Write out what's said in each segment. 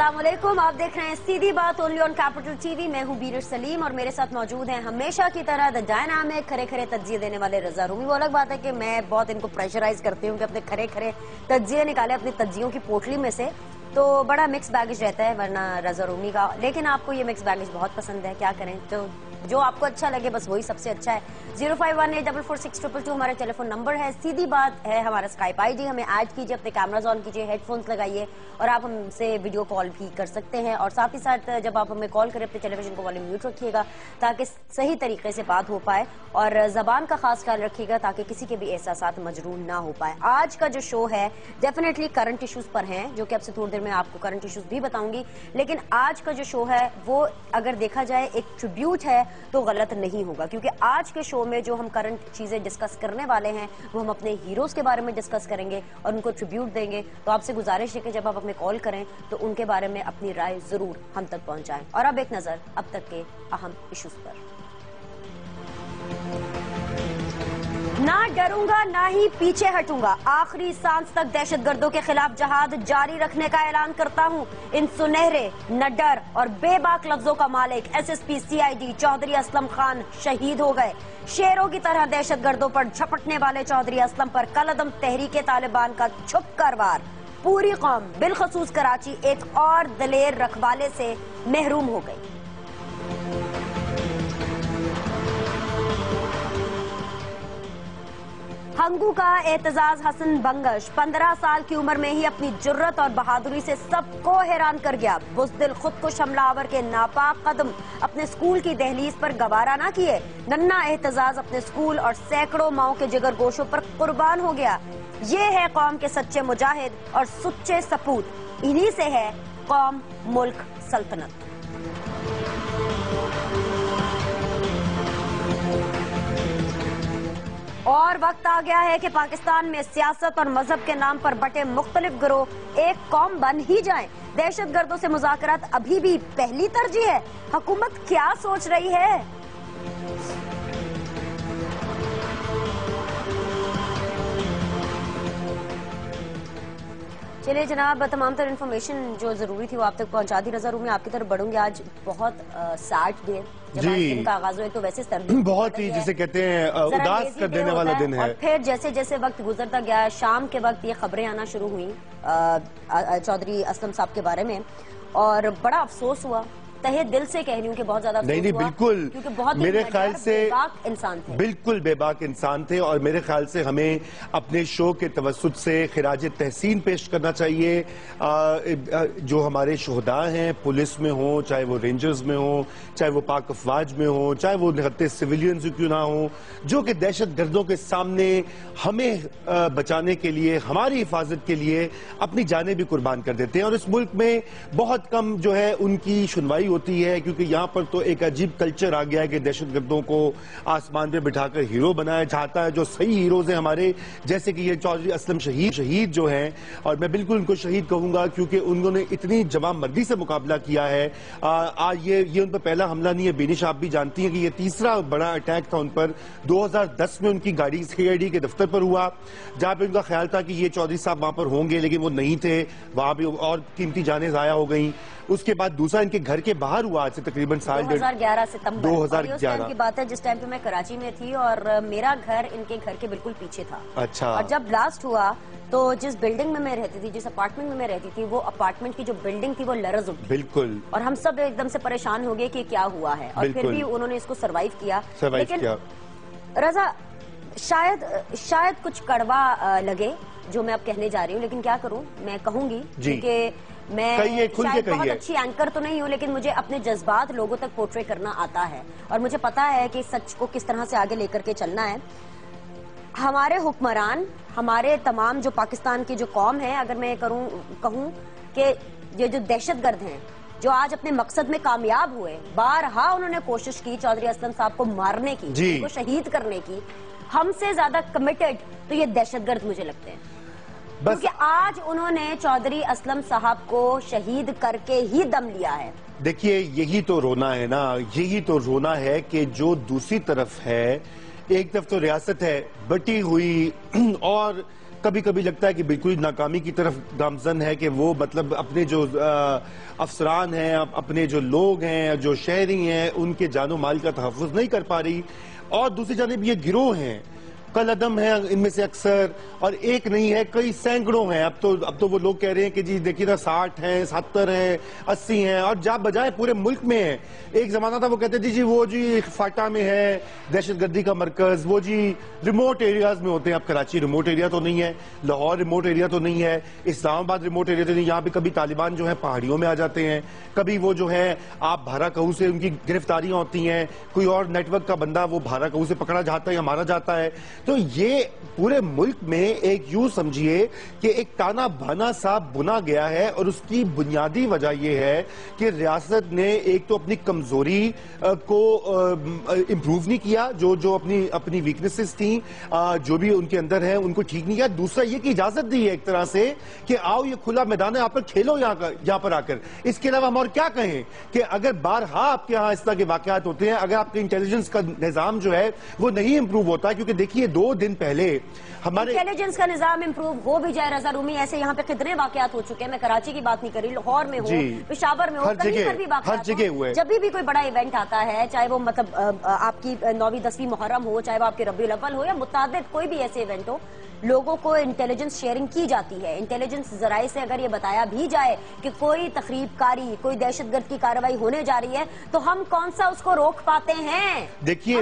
अस्सलाम वालेकुम, आप देख रहे हैं सीधी बात ओनली ऑन कैपिटल टीवी। मैं हूं बीरर सलीम और मेरे साथ मौजूद हैं हमेशा की तरह द डायनामिक खरे खरे तज्जिए देने वाले रजा रूमी। वो अलग बात है कि मैं बहुत इनको प्रेशराइज करती हूँ कि अपने खरे खरे तज्जिए निकाले अपनी तज्जियों की पोटली में से, तो बड़ा मिक्स बैगेज रहता है वरना रजा रूमी का। लेकिन आपको ये मिक्स बैगेज बहुत पसंद है, क्या करें, तो जो आपको अच्छा लगे बस वही सबसे अच्छा है। 0518446222 हमारा टेलीफोन नंबर है। सीधी बात है हमारा स्काइप आईडी, हमें ऐड कीजिए, अपने कैमराज ऑन कीजिए, हेडफोन्स लगाइए और आप हमसे वीडियो कॉल भी कर सकते हैं। और साथ ही साथ जब आप हमें कॉल करें अपने टेलीविजन को वॉल्यूम म्यूट रखिएगा ताकि सही तरीके से बात हो पाए, और जबान का खास ख्याल रखिएगा ताकि किसी के भी एहसासात मजरूह ना हो पाए। आज का जो शो है डेफिनेटली करंट इश्यूज पर है, जो कि अब से थोड़ी देर में आपको करंट इश्यूज भी बताऊंगी। लेकिन आज का जो शो है वो अगर देखा जाए एक ट्रिब्यूट है तो गलत नहीं होगा, क्योंकि आज के शो में जो हम करंट चीजें डिस्कस करने वाले हैं वो हम अपने हीरोज के बारे में डिस्कस करेंगे और उनको ट्रिब्यूट देंगे। तो आपसे गुजारिश है कि जब आप हमें कॉल करें तो उनके बारे में अपनी राय जरूर हम तक पहुंचाएं। और अब एक नजर अब तक के अहम इश्यूज पर। ना डरूंगा ना ही पीछे हटूंगा, आखिरी सांस तक दहशतगर्दों के खिलाफ जहाद जारी रखने का ऐलान करता हूं। इन सुनहरे, निडर और बेबाक लफ्जों का मालिक एसएसपी सीआईडी चौधरी असलम खान शहीद हो गए। शेरों की तरह दहशतगर्दों पर झपटने वाले चौधरी असलम पर कलअदम तहरीके तालिबान का छुपकर वार। पूरी कौम बिलखसूस कराची एक और दलेर रखवाले से महरूम हो गई। हंगू का एतजाज हसन बंगश 15 साल की उम्र में ही अपनी जुर्रत और बहादुरी से सबको हैरान कर गया। बुज़दिल खुदकुश हमलावर के नापाक कदम अपने स्कूल की दहलीज पर गवारा ना किए। नन्ना एतजाज अपने स्कूल और सैकड़ों माओं के जिगर गोशों पर कुर्बान हो गया। ये है कौम के सच्चे मुजाहिद और सच्चे सपूत, इन्हीं से है कौम, मुल्क, सल्तनत। और वक्त आ गया है कि पाकिस्तान में सियासत और मजहब के नाम पर बटे मुख्तलिफ गिरोह एक कौम बन ही जाएं। दहशतगर्दों से मुज़ाकरात अभी भी पहली तरजीह है। हुकूमत क्या सोच रही है? चलिए जनाब, तमाम तर इन्फॉर्मेशन जो जरूरी थी वो आप तक पहुंचा दी। रजा रूमी आपकी तरफ बढ़ूंगी। आज बहुत सैड डे जब आज दिन का आगाज हुआ, तो वैसे सर्दी बहुत ही जिसे कहते हैं उदास कर देने वाला दिन है। और फिर जैसे जैसे वक्त गुजरता गया, शाम के वक्त ये खबरें आना शुरू हुई चौधरी असलम साहब के बारे में, और बड़ा अफसोस हुआ। तहे दिल से कह रही हूँ कि बहुत ज्यादा नहीं बिल्कुल, क्योंकि बहुत मेरे ख्याल से बेबाक इंसान थे, बिल्कुल बेबाक इंसान थे। और मेरे ख्याल से हमें अपने शो के तवस्सुत से खिराज तहसीन पेश करना चाहिए जो हमारे शोहदा हैं, पुलिस में हो, चाहे वो रेंजर्स में हो, चाहे वो पाक अफवाज में हो, चाहे वो निहत्ते सिविलियंस क्यों ना हो, जो कि दहशत गर्दों के सामने हमें बचाने के लिए, हमारी हिफाजत के लिए अपनी जानें भी कुर्बान कर देते हैं। और इस मुल्क में बहुत कम जो है उनकी सुनवाई होती है, क्योंकि यहाँ पर तो एक अजीब कल्चर आ गया है कि दहशतगर्दों को आसमान पे बिठाकर हीरो बनाया जाता है। जो सही हीरोज हैं हमारे, जैसे कि ये चौधरी असलम शहीद जो हैं, और मैं बिल्कुल उनको शहीद कहूंगा क्योंकि उन्होंने इतनी जवाबमर्दी से मुकाबला किया है। आज ये उन पर पहला हमला नहीं है। बेनिश आप भी जानती हैं कि ये तीसरा बड़ा अटैक था उन पर। 2010 में उनकी गाड़ी सीआईडी के दफ्तर पर हुआ, जहां पे उनका ख्याल था कि ये चौधरी साहब वहां पर होंगे, लेकिन वो नहीं थे। वहां भी और कीमती जानें जाया हो गई। उसके बाद दूसरा इनके घर के बाहर हुआ आज से तकरीबन 2011 सितंबर 2011 की बात है, जिस टाइम पे मैं कराची में थी और मेरा घर इनके घर के बिल्कुल पीछे था। अच्छा। और जब ब्लास्ट हुआ तो जिस बिल्डिंग में मैं रहती थी, जिस अपार्टमेंट में मैं रहती थी, वो अपार्टमेंट की जो बिल्डिंग थी वो लरज़ उठी। बिल्कुल। और हम सब एकदम से परेशान हो गए कि क्या हुआ है, और फिर भी उन्होंने इसको सर्वाइव किया। लेकिन रजा, शायद कुछ कड़वा लगे जो मैं अब कहने जा रही हूँ, लेकिन क्या करूँ, मैं कहूंगी क्योंकि मैं शायद बहुत अच्छी एंकर तो नहीं हूँ, लेकिन मुझे अपने जज्बात लोगों तक पोर्ट्रे करना आता है और मुझे पता है कि सच को किस तरह से आगे लेकर के चलना है। हमारे हुक्मरान, हमारे तमाम जो पाकिस्तान की जो कौम है, अगर मैं कहूँ कि ये जो दहशतगर्द हैं जो आज अपने मकसद में कामयाब हुए, बारहा उन्होंने कोशिश की चौधरी असलम साहब को मारने की, उनको शहीद करने की, हमसे ज्यादा कमिटेड तो ये दहशतगर्द मुझे लगते हैं। क्योंकि आज उन्होंने चौधरी असलम साहब को शहीद करके ही दम लिया है। देखिए, यही तो रोना है ना, यही तो रोना है कि जो दूसरी तरफ है, एक तरफ तो रियासत है बटी हुई और کبھی کبھی لگتا ہے کہ بالکل ناکامی کی طرف گامزن ہے کہ وہ مطلب اپنے جو افسران ہیں، اپنے جو لوگ ہیں، جو شہری ہیں، ان کے جان و مال کا تحفظ نہیں کر پا رہی. اور دوسری جانب یہ گروہ ہیں، کل عدم ہیں ان میں سے اکثر، اور ایک نہیں ہے، کئی سینکڑوں ہیں. اب تو وہ لوگ کہہ رہے ہیں کہ جی دیکھیے نا 60 ہیں، 70 ہیں، 80 ہیں، اور جا بجائے پورے ملک میں ہیں. ایک زمانہ تھا وہ کہتے تھے جی وہ جی فاٹا میں ہے دہشت گردی کا مرکز، وہ جی ریموٹ ایریاز میں ہوتے ہیں. اب کراچی ریموٹ ایریا تو نہیں ہے، لاہور ریموٹ ایریا تو نہیں ہے، اسلام آباد ریموٹ ایریا تو نہیں. یہاں پہ کبھی طالبان جو ہے پہاڑیوں میں آ جاتے ہیں، کبھی وہ جو ہے آپ بھارا کہو سے ان کی گرفتاریاں ہوتی ہیں، کوئی اور نیٹ ورک کا بندہ وہ بھارا کہو سے پکڑا جاتا ہے یا مارا جاتا ہے. تو یہ پورے ملک میں ایک یوں سمجھیے کہ ایک تانا بھانا سا بنا گیا ہے، اور اس کی بنیادی وجہ یہ ہے کہ ریاست نے ایک تو اپنی کمزوری کو امپروو نہیں کیا، جو اپنی ویکنسز تھیں جو بھی ان کے اندر ہیں ان کو ٹھیک نہیں کیا. دوسرا یہ کہ اجازت دی ہے ایک طرح سے کہ آؤ یہ کھلا میدان ہے، آپ پر کھیلو یہاں پر آ کر. اس کے علاوہ ہم اور کیا کہیں کہ اگر بارہا آپ کے ہاں اس طرح کے واقعات ہوتے ہیں، اگر آپ کے انٹیلیجنس کا نظام جو ہے وہ نہیں امپروو ہوتا ہے. کیونکہ دیکھیے 2 دن پہلے ہمارے انٹیلیجنس کا نظام امپروو ہو بھی جائے رضا رومی، ایسے یہاں پہ کتنے واقعات ہو چکے ہیں. میں کراچی کی بات نہیں کر رہی، لاہور میں ہو، پشاور میں ہو، کہیں پر بھی واقعات ہو. جب بھی کوئی بڑا ایونٹ آتا ہے، چاہے وہ مطلب آپ کی 9ویں 10ویں محرم ہو، چاہے وہ آپ کے ربیع الاول ہو، یا متعدد کوئی بھی ایسے ایونٹ ہو، لوگوں کو انٹیلیجنس شیئرنگ کی جاتی ہے. انٹیلیجنس ذرائع سے اگر یہ بتایا بھی جائے کہ کوئی تخریب کاری، کوئی دہشت گرد کی کارروائی ہونے جا رہی ہے، تو ہم کون سا اس کو روک پاتے ہیں؟ دیکھیے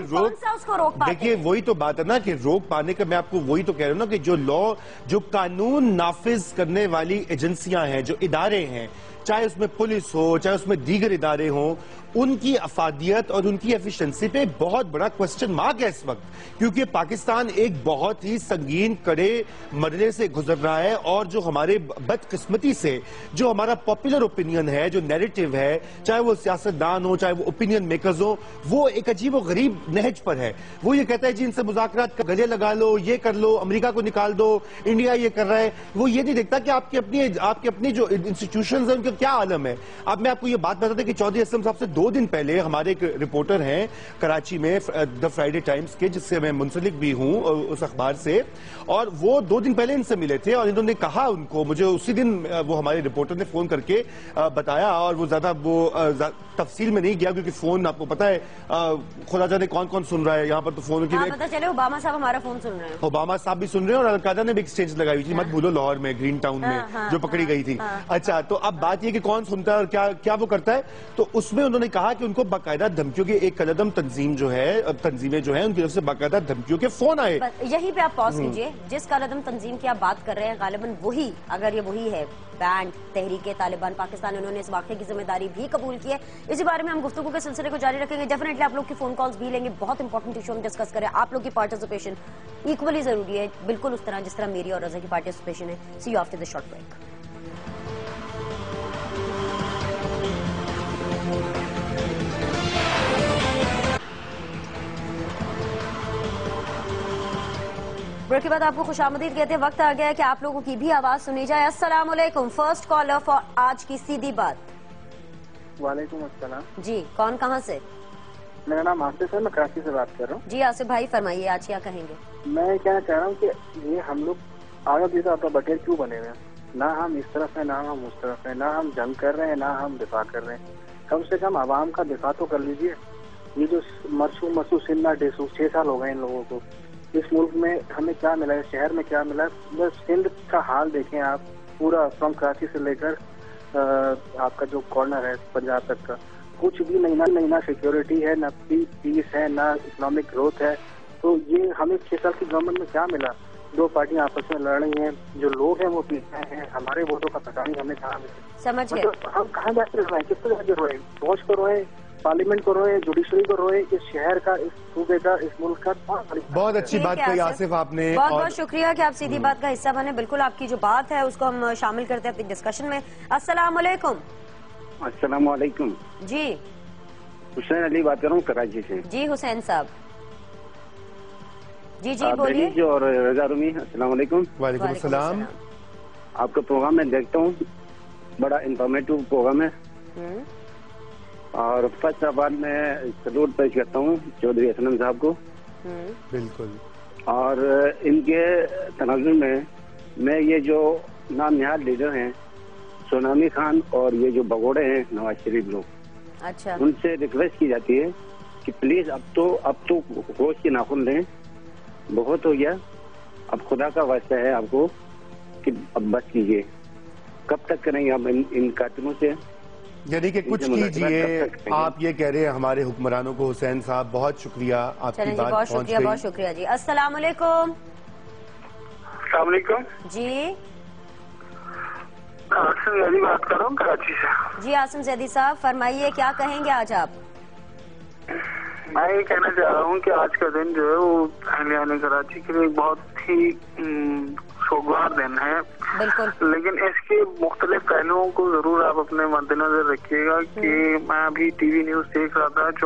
وہی تو بات ہے نا کہ روک پانے کا. میں آپ کو وہی تو کہہ رہا ہوں نا کہ جو قانون نافذ کرنے والی ایجنسیاں ہیں، جو ادارے ہیں، چاہے اس میں پولیس ہو، چاہے اس میں دیگر ادارے ہوں، ان کی افادیت اور ان کی ایفیشنسی پہ بہت بڑا کوسچن مارک ہے اس وقت. کیونکہ پاکستان ایک بہت ہی سنگین کڑے مرحلے سے گزر رہا ہے، اور جو ہمارے بدقسمتی سے جو ہمارا پاپولر اوپینین ہے، جو نیریٹو ہے، چاہے وہ سیاستدان ہو، چاہے وہ اوپینین میکرز ہو، وہ ایک عجیب و غریب نہج پر ہے. وہ یہ کہتا ہے جی ان سے مذاکرات کا گلے لگا لو، یہ کر لو، امریکہ کو نکال دو، انڈیا یہ کر رہا ہے. وہ یہ نہیں دیکھتا کہ آپ کے اپنی جو انسٹیٹیوشنز ہیں ان کا کیا عالم ہے. اب میں آپ کو یہ بات بتاتا کہ چودھری اسلم صاحب سے 2 دن پہلے ہمارے ایک رپورٹر ہیں کراچی میں دا فرائیڈے ٹائمز کے، جس سے میں منسلک بھی ہوں اس اخبار سے، اور وہ 2 دن پہلے ان سے ملے تھے، اور انہوں نے کہا ان کو، مجھے اسی دن وہ ہمارے رپورٹر نے فون کر کے بتایا، اور وہ زیادہ تفصیل میں نہیں گیا کیونکہ فون آپ کو پتا ہے خدا جانے کون سن رہا ہے یہاں پر. تو فون کی پتا چلے اوباما صاحب ہمارا فون سن رہے ہیں، اوباما صاحب بھی سن رہے ہیں، اور القاعدہ نے بھی ایکسچینج لگائی ہوئی تھی، مت بھولو، لاہور میں گرین ٹاؤن میں جو پکڑی گئی تھی. اچھا، تو اب بات یہ کہ کون سنتا ہے اور کیا وہ کرتا ہے. تو اس میں انہوں نے کہا کہ ان کو باقاعدہ دھمکیوں کے ایک قدم تنظیمیں جو ہیں ان کی طرف سے باقاعدہ دھمکیوں کے فون آئے. یہیں پہ آپ پاز کیجئے، جس قدم تنظیم کی آپ بات کر رہے ہیں غالباً وہی، اگر یہ وہی ہے بینڈ تحریک طالبان پاکستان، انہوں نے اس واقعے کی ذمہ داری بھی قبول کی ہے. اسی بارے میں ہم گفتگو کے سلسلے کو جاری رکھیں گے. ڈیفینیٹلی آپ لوگ کی فون کالز بھی لیں گے، بہت امپورٹنٹ ایشو ہم ڈسکس کریں. آپ لوگ کی پارٹیسپیشن ایکولی ضروری ہے، بالکل اس طرح جس طرح میری اور رضا کی پارٹیسپیشن ہے. See you after the short break. Break کے بعد آپ کو خوش آمدید کہتے ہیں. وقت آ گیا ہے کہ آپ لوگوں کی بھی آواز سنی جائے. السلام علیکم. فرسٹ کالر فار آج کی سیدھی بات. وعلیکم السلام. جی کون کہاں سے؟ میرا نام آصف ہے، میں کراچی سے بات کر رہا ہوں. جی آصف بھائی فرمائیے، آج کیا کہیں گے؟ میں کہنا چاہ رہا ہوں کہ یہ ہم لوگ آگے پیچھے آپ کا بٹیر کیوں بنے ہوئے ہیں؟ نہ ہم اس طرف ہیں، نہ ہم اس طرف ہیں، نہ ہم جنگ کر رہے ہیں، نہ ہم دفاع کر رہے ہیں. کم سے کم عوام کا دفاع تو کر لیجیے. یہ جو مرسو سننا 6 سال ہو گئے ان لوگوں کو. اس ملک میں ہمیں کیا ملا ہے، شہر میں کیا ملا ہے؟ بس سندھ کا حال دیکھیں آپ، پورا فرام کراچی سے لے کر آپ کا جو کارنر ہے پنجاب تک کا، کچھ بھی نہیں، نہ سیکیورٹی ہے، نہ پیس ہے، نہ اکنامک گروتھ ہے. تو یہ ہمیں 6 سال کی گورنمنٹ میں کیا ملا؟ 2 پارٹیاں آپس میں لڑ رہی ہیں، جو لوگ ہیں وہ پیچھے ہیں، ہمارے ووٹوں کا پتہ نہیں ہمیں کہاں ملے. سمجھ گئے. ہم کہاں جا کے روئے، کس طرح سے روئے؟ فوج کو روئے، پارلیمنٹ کو روئے، جوڈیشری کو روئے، اس شہر کا، اس صوبے کا، اس ملک کا. بہت اچھی بات کہی آصف آپ نے. بہت بہت شکریہ کہ آپ سیدھی بات کا حصہ بنے. بالکل آپ کی جو بات ہے اس کو ہم شامل کرتے ہیں اپنی ڈسکشن میں. السلام علیکم. السلام علیکم. جی حسین علی بات کر رہا ہوں کراچی سے. جی حسین صاحب، جی بولیے. اور رضا رومی، السلام علیکم. وعلیکم السلام. آپ کا پروگرام میں دیکھتا ہوں، بڑا انفارمیٹو پروگرام ہے. اور فرسٹ آف آل میں سلوٹ پیش کرتا ہوں چودھری اسلم صاحب کو. بالکل. اور ان کے تناظر میں میں یہ جو نام نہاد لیڈر ہیں سونامی خان اور یہ جو بگوڑے ہیں نواز شریف لوگ، اچھا ان سے ریکویسٹ کی جاتی ہے کہ پلیز اب تو ہوش کے ناخن لیں، بہت ہو گیا، اب خدا کا واسطہ ہے آپ کو کہ اب بس کیجیے. کب تک کریں گے آپ ان قاتلوں سے؟ یعنی کہ کچھ کیجئے. آپ یہ کہہ رہے ہیں ہمارے حکمرانوں کو. حسین صاحب بہت شکریہ آپ کی بات بہت پہنچ شکریہ، گئی. بہت شکریہ جی. السلام علیکم. السلام علیکم. جی آصم زیدی بات کر رہا ہوں کراچی سے. جی آصم زیدی صاحب فرمائیے، کیا کہیں گے آج آپ؟ میں یہ کہنا چاہ رہا ہوں کہ آج کا دن جو ہے وہ اہلیان کراچی کے لیے بہت ہی سوگوار دن ہے. بالکل. لیکن اس کے مختلف پہلوؤں کو ضرور آپ اپنے مد نظر رکھیے گا کہ میں ابھی ٹی وی نیوز دیکھ رہا تھا.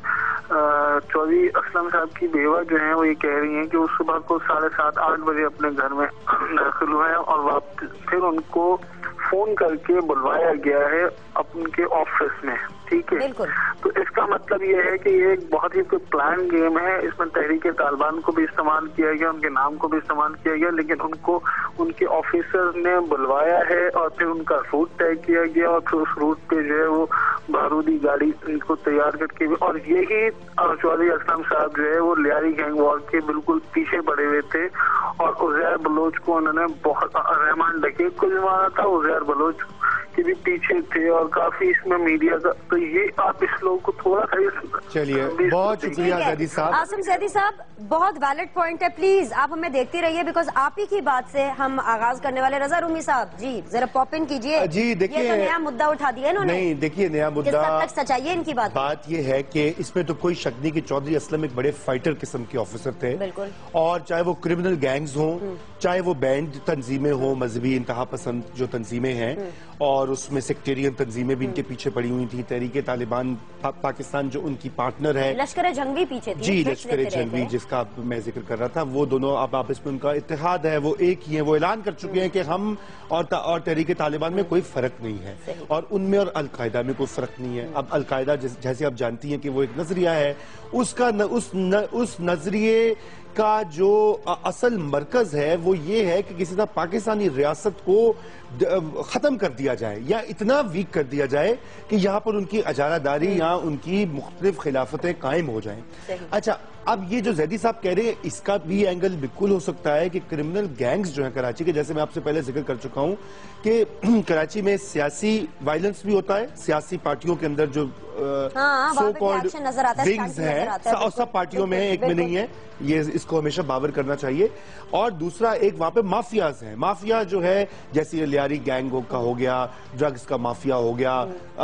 چودھری اسلم صاحب کی بیوہ جو ہیں وہ یہ کہہ رہی ہیں کہ وہ صبح کو 7:30 8 بجے اپنے گھر میں داخل ہوئے ہیں اور واپس پھر ان کو فون کر کے بلوایا گیا ہے اپن کے آفس میں. ٹھیک ہے. بالکل. تو اس کا مطلب یہ ہے کہ یہ ایک بہت ہی پلان گیم ہے. اس میں تحریک طالبان کو بھی استعمال کیا گیا، ان کے نام کو بھی استعمال کیا گیا، لیکن ان کو ان کے آفیسرز نے بلوایا ہے اور پھر ان کا روٹ طے کیا گیا اور پھر اس روٹ پہ جو ہے وہ بارودی گاڑی ان کو تیار کر کے. اور یہی چودھری اسلم صاحب جو ہے وہ لیاری گینگ وار کے بالکل پیچھے پڑے ہوئے تھے اور عزیر بلوچ کو انہوں نے بہت، رحمان ڈکیت کو بھی مارا تھا، عزیر بلوچ کے بھی پیچھے تھے اور کافی اس میں میڈیا کا. تو یہ آپ اس لوگ کو تھوڑا سا چلیے بہت شکریہ زیدی صاحب. آصم زیدی صاحب بہت ویلڈ پوائنٹ ہے، پلیز آپ ہمیں دیکھتے رہیے بیکاز آپ ہی کی بات سے ہم آغاز کرنے والے. رضا رومی صاحب جی ذرا پاپ ان کیجئے. جی دیکھیے، یہ تو نیا مدعا اٹھا دیا انہوں نے. نہیں دیکھیے نیا کس مدعا، حد تک سچائی ہے ان کی بات یہ ہے کہ اس میں تو کوئی شک نہیں کہ چودھری اسلم ایک بڑے فائٹر قسم کے آفیسر تھے. بالکل. اور چاہے وہ کرمنل گینگز ہوں، چاہے وہ بینڈ تنظیمیں ہوں، مذہبی انتہا پسند جو تنظیمیں ہیں، اور اس میں سیکٹیرین تنظیمیں بھی ان کے پیچھے پڑی ہوئی تھی. تحریک طالبان پاکستان جو ان کی پارٹنر ہے، لشکر جنگی پیچھے تھی. جی لشکر جنگی جس کا میں ذکر کر رہا تھا، وہ دونوں اب آپس میں ان کا اتحاد ہے، وہ ایک ہی ہیں. وہ اعلان کر چکے ہیں کہ ہم اور تحریک طالبان میں کوئی فرق نہیں ہے اور ان میں اور القاعدہ میں کوئی فرق نہیں ہے. اب القاعدہ جیسے آپ جانتی ہیں کہ وہ ایک نظریہ ہے، اس نظریے کا جو اصل مرکز ہے وہ یہ ہے کہ کسی طرح پاکستانی ریاست کو ختم کر دیا جائے یا اتنا ویک کر دیا جائے کہ یہاں پر ان کی اجارہ داری یا ان کی مختلف خلافتیں قائم ہو جائیں. اچھا اب یہ جو زیدی صاحب کہہ رہے ہیں اس کا بھی اینگل بالکل ہو سکتا ہے کہ کرمنل گینگز جو ہیں کراچی کے، جیسے میں آپ سے پہلے ذکر کر چکا ہوں کہ کراچی میں سیاسی وائلنس بھی ہوتا ہے. سیاسی پارٹیوں کے اندر جو سو کالڈ ونگز ہیں، اور سب پارٹیوں میں ایک میں نہیں ہے، یہ اس کو ہمیشہ باور کرنا چاہیے. اور دوسرا ایک وہاں پہ مافیاز ہیں. مافیا جو ہے جیسے لیاری گینگ کا ہو گیا، ڈرگز کا مافیا ہو گیا،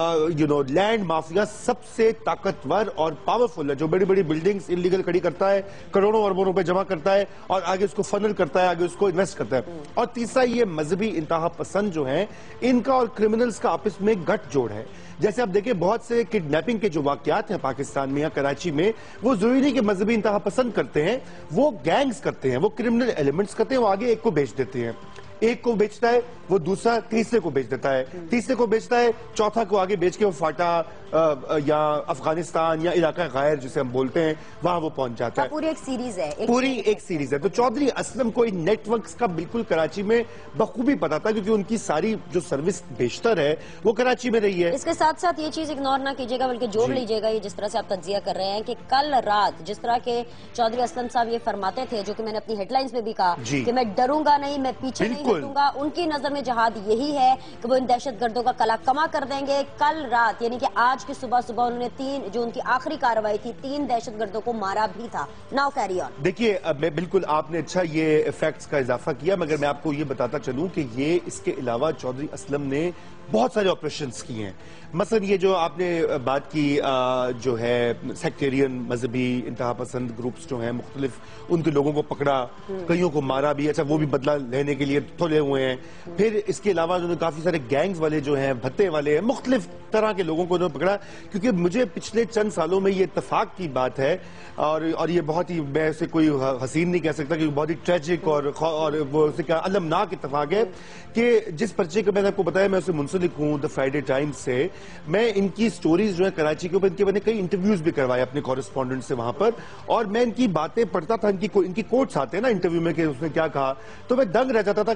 لینڈ مافیا سب سے طاقتور اور پاورفل ہے، جو بڑی بڑی بلڈنگز انلیگل کھڑی کرتا ہے، کروڑوں اربوں روپے جمع کرتا ہے اور آگے اس کو فنل کرتا ہے، آگے اس کو انویسٹ کرتا ہے. اور تیسرا یہ مذہبی انتہا پسند جو ہیں، ان کا اور کرمنلز کا آپس میں گٹھ جوڑ ہے. جیسے آپ دیکھیں بہت سے کڈنیپنگ کے جو واقعات ہیں پاکستان میں یا کراچی میں، وہ ضروری نہیں کہ مذہبی انتہا پسند کرتے ہیں، وہ گینگز کرتے ہیں، وہ کرمنل ایلیمنٹس کرتے ہیں. وہ آگے ایک کو بیچ دیتے ہیں، ایک کو بیچتا ہے وہ دوسرا تیسرے کو بیچ دیتا ہے، تیسرے کو بیچتا ہے چوتھا کو آگے بیچ کے وہ فاٹا یا افغانستان یا علاقہ غیر جسے ہم بولتے ہیں وہاں وہ پہنچ جاتا ہے. پوری ایک سیریز ہے، پوری ایک سیریز ہے. تو چودھری اسلم کو ان نیٹ ورکس کا بالکل کراچی میں بخوبی پتا تھا کیونکہ ان کی ساری جو سروس بیشتر ہے وہ کراچی میں رہی ہے. اس کے ساتھ ساتھ یہ چیز اگنور نہ کیجیے گا بلکہ جوڑ لیجیے گا. یہ جس طرح سے آپ تجزیہ کر رہے ہیں کہ کل رات جس طرح کے چودھری اسلم صاحب یہ فرماتے تھے، جو کہ میں نے اپنی ہیڈ لائنز میں بھی کہا کہ میں ڈروں گا نہیں، میں پیچھے نہیں ہٹوں گا. ان کی نظر میں جہاد یہی ہے کہ وہ ان دہشت گردوں کا کلا کما کر دیں گے. کل رات یعنی کہ آج کی صبح انہوں نے جو ان کی آخری کارروائی تھی 3 دہشت گردوں کو مارا بھی تھا. Now carry on. دیکھیے بالکل آپ نے اچھا یہ فیکٹس کا اضافہ کیا، مگر میں آپ کو یہ بتاتا چلوں کہ یہ اس کے علاوہ چودھری اسلم نے بہت سارے آپریشنز کیے ہیں. مثلا یہ جو آپ نے بات کی جو ہے سیکٹیرین مذہبی انتہا پسند گروپس جو ہیں مختلف، ان کے لوگوں کو پکڑا، کئیوں کو مارا بھی. اچھا وہ بھی بدلہ لینے کے لیے تھولے ہوئے ہیں. پھر اس کے علاوہ انہوں نے کافی سارے گینگز والے جو ہیں، بھتے والے ہیں، مختلف طرح کے لوگوں کو انہوں نے پکڑا. کیونکہ مجھے پچھلے چند سالوں میں یہ اتفاق کی بات ہے اور یہ بہت ہی، میں اسے کوئی حسین نہیں کہہ سکتا کہ بہت ہی ٹریجک اور وہ اسے کیا المناک اتفاق ہے کہ جس پرچے کا میں نے آپ کو بتایا میں اسے منسلک ہوں دا فرائیڈے ٹائمز سے. میں ان کی سٹوریز جو ہیں کراچی کے اوپر، ان کے میں نے کئی انٹرویوز بھی کروائے اپنے کورسپونڈنٹ سے وہاں پر، اور میں ان کی باتیں پڑھتا تھا. ان کی کوٹس آتے ہیں نا انٹرویو میں کہ اس نے کیا کہا، تو میں دنگ رہ جاتا تھا کہ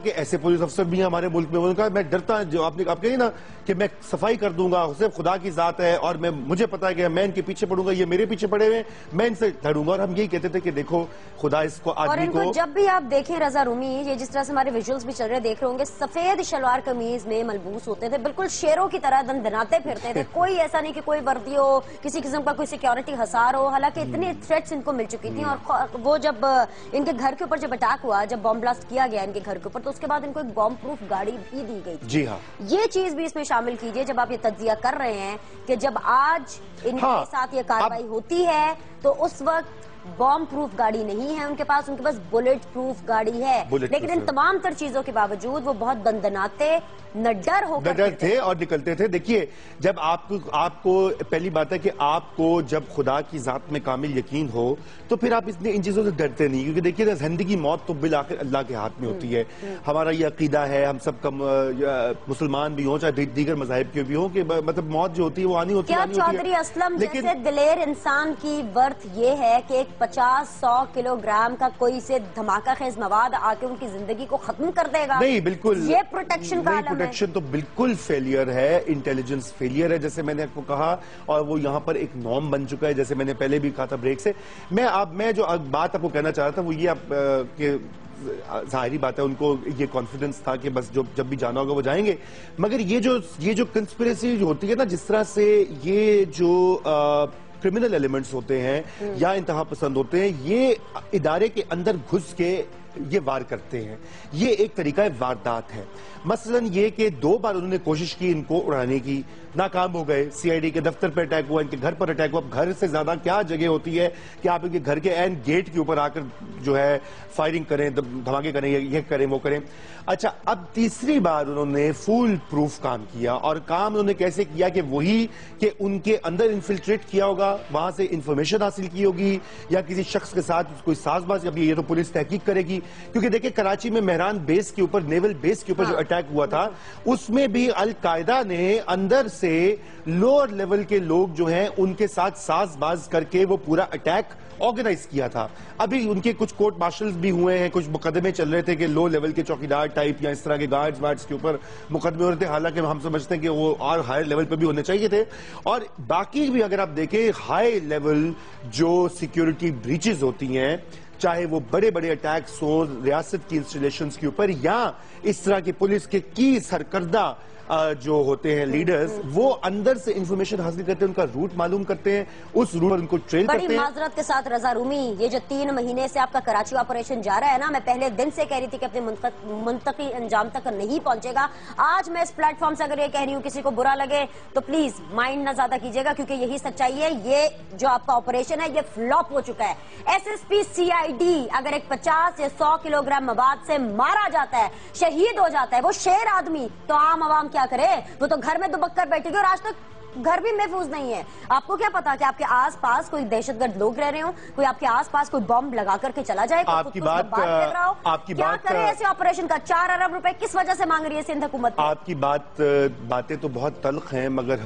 کہ ایسے پولیس افسر بھی ہیں ہمارے ملک میں. انہوں نے کہا میں ڈرتا جو آپ کہیں نا کہ میں صفائی کر دوں گا, صرف خدا کی ذات ہے اور مجھے پتا ہے کہ میں ان کے پیچھے پڑوں گا, یہ میرے پیچھے پڑے ہوئے میں ان سے لڑوں گا. اور ہم یہی کہتے تھے کہ دیکھو خدا اس کو آدمی کو. اور ان کو جب بھی آپ دیکھیں رضا رومی, یہ جس طرح سے ہمارے ویژولز بھی چل رہے دیکھ رہے ہوں گے, سفید شلوار قمیض میں ملبوس ہوتے تھے, بالکل شیروں کی طرح دندناتے پھرتے تھے. کوئی ایسا نہیں کہ کوئی وردی ہو, کسی قسم کا کوئی سیکیورٹی حصار ہو. حالانکہ اتنی تھریٹس ان کو مل چکی تھیں. اور وہ جب ان کے گھر کے اوپر جب اٹیک ہوا, جب بم بلاسٹ کیا گیا ان کے گھر کے اوپر, تو اس کے بعد ان کو ایک بم پروف گاڑی بھی دی گئی تھی. جی ہاں, یہ چیز بھی اس میں شامل کیجئے جب آپ یہ تجزیہ کر رہے ہیں کہ جب آج ان کے ساتھ یہ کارروائی ہوتی ہے تو اس وقت بام پروف گاڑی نہیں ہے ان کے پاس بلٹ پروف گاڑی ہے. لیکن ان تمام تر چیزوں کے باوجود وہ بہت دندناتے, نڈر ہو کر تھے اور نکلتے تھے. دیکھیے جب آپ کو پہلی بات ہے کہ آپ کو جب خدا کی ذات میں کامل یقین ہو تو پھر آپ ان چیزوں سے ڈرتے نہیں, کیونکہ دیکھیے زندگی موت تو بالآخر اللہ کے ہاتھ میں ہوتی ہے. ہمارا یہ عقیدہ ہے, ہم سب کا مسلمان بھی ہوں چاہے دیگر مذاہب کے بھی ہوں, کہ مطلب موت جو ہوتی ہے وہ آنی ہوتی ہے. کیا چودھری اسلم جیسے دلیر انسان کی ورتھ یہ ہے کہ 50-100 کلو گرام کا کوئی سے دھماکہ خیز مواد آ کے ان کی زندگی کو ختم کر دے گا؟ نہیں, بالکل یہ پروٹیکشن کا عالم ہے. پروٹیکشن تو بالکل فیلئر ہے, انٹیلیجنس فیلئر ہے جیسے میں نے آپ کو کہا, اور وہ یہاں پر ایک نارم بن چکا ہے جیسے میں نے پہلے بھی کہا تھا بریک سے. میں جو بات آپ کو کہنا چاہ رہا تھا وہ یہ کہ ظاہری بات ہے ان کو یہ کانفیڈنس تھا کہ بس جب بھی جانا ہوگا وہ جائیں گے. مگر یہ جو کنسپریسی ہوتی ہے نا, جس طرح سے یہ جو کرمنل ایلیمنٹس ہوتے ہیں یا انتہا پسند ہوتے ہیں, یہ ادارے کے اندر گھس کے یہ وار کرتے ہیں. یہ ایک طریقہ واردات ہے. مثلا یہ کہ 2 بار انہوں نے کوشش کی ان کو اڑانے کی, ناکام ہو گئے. سی آئی ڈی کے دفتر پر اٹیک ہوا, ان کے گھر پر اٹیک ہوا. گھر سے زیادہ کیا جگہ ہوتی ہے کہ آپ ان کے گھر کے عین گیٹ کے اوپر آ کر جو ہے فائرنگ کریں, دھماکے کریں, یہ کریں وہ کریں. اچھا, اب تیسری بار انہوں نے فول پروف کام کیا, اور کام انہوں نے کیسے کیا کہ وہی کہ ان کے اندر انفلٹریٹ کیا ہوگا, وہاں سے انفارمیشن حاصل کی ہوگی, یا کسی شخص کے ساتھ کوئی ساز باز. اب یہ تو پولیس تحقیق کرے گی, کیونکہ دیکھیں کراچی میں مہران بیس کے اوپر, نیول بیس کے اوپر جو اٹیک ہوا تھا, اس میں بھی القاعدہ نے اندر سے لوور لیول کے لوگ جو ہیں ان کے ساتھ ساز باز کر کے وہ پورا اٹیک آرگنائز کیا تھا. ابھی ان کے کچھ کورٹ مارشلز بھی ہوئے ہیں, کچھ مقدمے چل رہے تھے کہ لو لیول کے چوکیدار ٹائپ یا اس طرح کے گارڈز کے اوپر مقدمے ہو رہے تھے, حالانکہ ہم سمجھتے ہیں کہ وہ اور ہائر لیول پہ بھی ہونے چاہیے تھے. اور باقی بھی اگر آپ دیکھیں ہائی لیول جو سیکیورٹی بریچز ہوتی ہیں, چاہے وہ بڑے بڑے اٹیکس ہوں ریاست کی انسٹالیشنز کے اوپر, یا اس طرح کی پولیس کے کی سرکردہ جو ہوتے ہیں لیڈرز, وہ اندر سے انفارمیشن حاصل کرتے ہیں, ان کا روٹ معلوم کرتے ہیں, اس روٹ پر ان کو ٹریل کرتے ہیں. بڑی معذرت کے ساتھ رضا رومی, یہ جو 3 مہینے سے آپ کا کراچی آپریشن جا رہا ہے نا, میں پہلے دن سے کہہ رہی تھی کہ اپنے منطقی انجام تک نہیں پہنچے گا. آج میں اس پلیٹ فارم سے اگر یہ کہہ رہی ہوں کسی کو برا لگے تو پلیز مائنڈ نہ زیادہ کیجیے گا, کیونکہ یہی سچائی ہے. یہ جو آپ کا آپریشن ہے یہ فلاپ ہو چکا ہے. S S P C I D اگر ایک 50 یا 100 کلو گرام مواد سے مارا جاتا ہے, شہید ہو جاتا ہے, وہ شیر آدمی, تو عام عوام کیا کرے؟ وہ تو گھر میں دبک کر بیٹھے گی, اور آج تک گھر بھی محفوظ نہیں ہے. آپ کو کیا پتا کہ آپ کے آس پاس کوئی دہشت گرد لوگ رہ رہے ہوں, کوئی آپ کے آس پاس کوئی بم لگا کر کے چلا جائے, آپ کی بات کیا کرے ایسے آپریشن کا؟ 4 ارب روپے کس وجہ سے مانگ رہی ہے سندھ حکومت؟ آپ کی باتیں تو بہت تلخ ہیں, مگر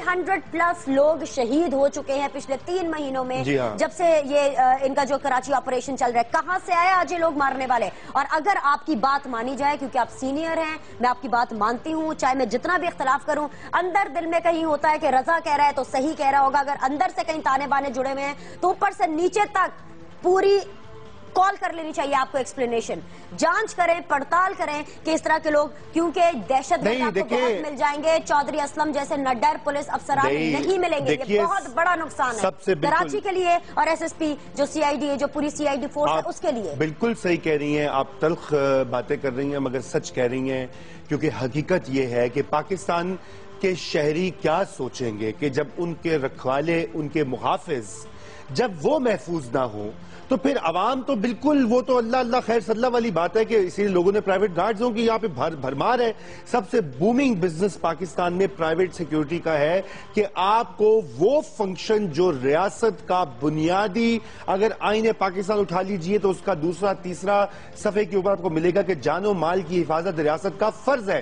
300+ لوگ شہید ہو چکے ہیں پچھلے 3 مہینوں میں, جب سے یہ ان کا جو کراچی آپریشن چل رہا ہے. کہاں سے آئے آج یہ لوگ مارنے والے؟ اور اگر آپ کی بات مانی جائے, کیونکہ آپ سینئر ہیں, میں آپ کی بات مانتی ہوں, چاہے میں جتنا بھی اختلاف کروں, اندر دل میں کہیں ہوتا ہے کہ رضا کہہ رہا ہے تو صحیح کہہ رہا ہوگا. اگر اندر سے کہیں تانے بانے جڑے ہوئے ہیں تو اوپر سے نیچے تک پوری کال کر لینی چاہیے آپ کو ایکسپلینیشن. جانچ کریں, پڑتال کریں کہ اس طرح کے لوگ, کیونکہ دہشت گرد آپ کو بہت مل جائیں گے, چودھری اسلم جیسے نڈر پولیس افسران نہیں ملیں گے. یہ بہت بڑا نقصان ہے کراچی کے لیے, اور ایس ایس پی جو سی آئی ڈی ہے, جو پوری سی آئی ڈی فورس ہے, اس کے لیے. بالکل صحیح کہہ رہی ہیں آپ, تلخ باتیں کر رہی ہیں مگر سچ کہہ رہی ہیں, کیونکہ حقیقت یہ ہے کہ پاکستان کے شہری کیا سوچیں گے کہ جب ان کے رکھوالے, ان کے محافظ جب وہ محفوظ نہ ہوں, تو پھر عوام تو بالکل, وہ تو اللہ اللہ خیر صلی اللہ والی بات ہے کہ اسی لیے لوگوں نے پرائیویٹ گارڈز ہوں کہ یہاں پہ بھرمار ہے. سب سے بومنگ بزنس پاکستان میں پرائیویٹ سیکیورٹی کا ہے کہ آپ کو وہ فنکشن جو ریاست کا بنیادی, اگر آئین پاکستان اٹھا لیجئے تو اس کا 2 تیسرا صفحے کے اوپر آپ کو ملے گا کہ جان و مال کی حفاظت ریاست کا فرض ہے.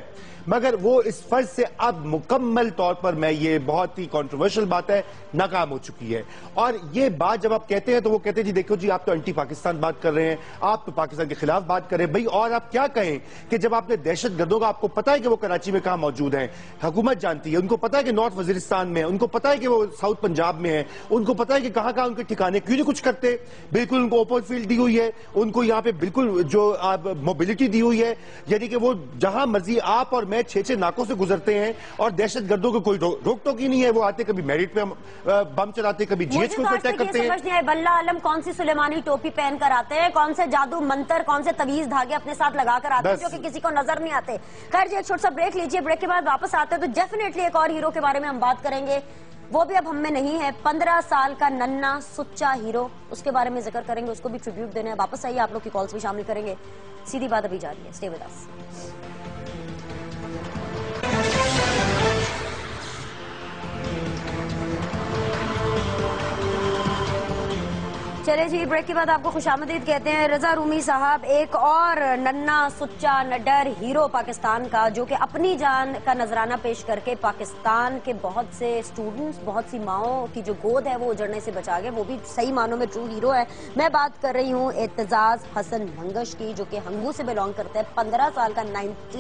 مگر وہ اس فرض سے اب مکمل طور پر میں یہ بہت ہی کنٹروورشل بات ہے ناکام ہو چکی ہے. اور یہ بات جب آپ کہتے ہیں تو وہ کہتے ہیں جی دیکھو جی آپ تو انٹی پاکستان بات کر رہے ہیں, آپ تو پاکستان کے خلاف بات کر رہے ہیں. بھائی اور آپ کیا کہیں کہ جب آپ نے دہشت گردوں کا, آپ کو پتا ہے کہ وہ کراچی میں کہاں موجود ہیں, حکومت جانتی ہے, ان کو پتا ہے کہ نارتھ وزیرستان میں, ان کو پتا ہے کہ وہ ساؤتھ پنجاب میں ہیں, ان کو پتا ہے کہ کہاں کہاں ان کے ٹھکانے, کیوں نہیں کچھ کرتے؟ بالکل ان کو اوپن فیلڈ دی ہوئی ہے, ان کو یہاں پہ بالکل جو موبلٹی دی ہوئی ہے, یعنی کہ وہ جہاں مرضی آپ اور میں 6 ناکوں سے گزرتے ہیں اور دہشت گردوں کو کوئی روک ٹوک ہی نہیں ہے. وہ آتے کبھی میرٹ پہ بم چلاتے, کبھی جی ایچ کو اٹیک کرتے ہیں. سمجھ نہیں ہے بلہ عالم کون سی سلیمانی ٹوپی پہن کر آتے ہیں, کون سے جادو منتر, کون سے تویز دھاگے اپنے ساتھ لگا کر آتے ہیں جو کہ کسی کو نظر نہیں آتے. خیر جی ایک چھوٹا سا بریک لیجئے, بریک کے بعد واپس آتے ہیں تو ڈیفینیٹلی ایک اور ہیرو کے بارے میں ہم بات کریں گے, وہ بھی اب ہم میں نہیں ہے, 15 سال کا ننھا سچا ہیرو, اس کے بارے میں ذکر کریں گے, اس کو بھی ٹریبیوٹ دینا ہے. واپس آئیے, آپ لوگ کی کالز بھی شامل کریں گے. سیدھی بات ابھی جاری ہے, اسٹے ود اس. چلے جی بریک کے بعد آپ کو خوش آمدید کہتے ہیں. رضا رومی صاحب ایک اور ننھا سچا نڈر ہیرو پاکستان کا, جو کہ اپنی جان کا نذرانہ پیش کر کے پاکستان کے بہت سے اسٹوڈنٹس, بہت سی ماؤں کی جو گود ہے وہ اجڑنے سے بچا گئے. وہ بھی صحیح معنوں میں ٹرو ہیرو ہے. میں بات کر رہی ہوں اعتزاز حسن منگش کی, جو کہ ہنگو سے بلونگ کرتا ہے. 15 سال کا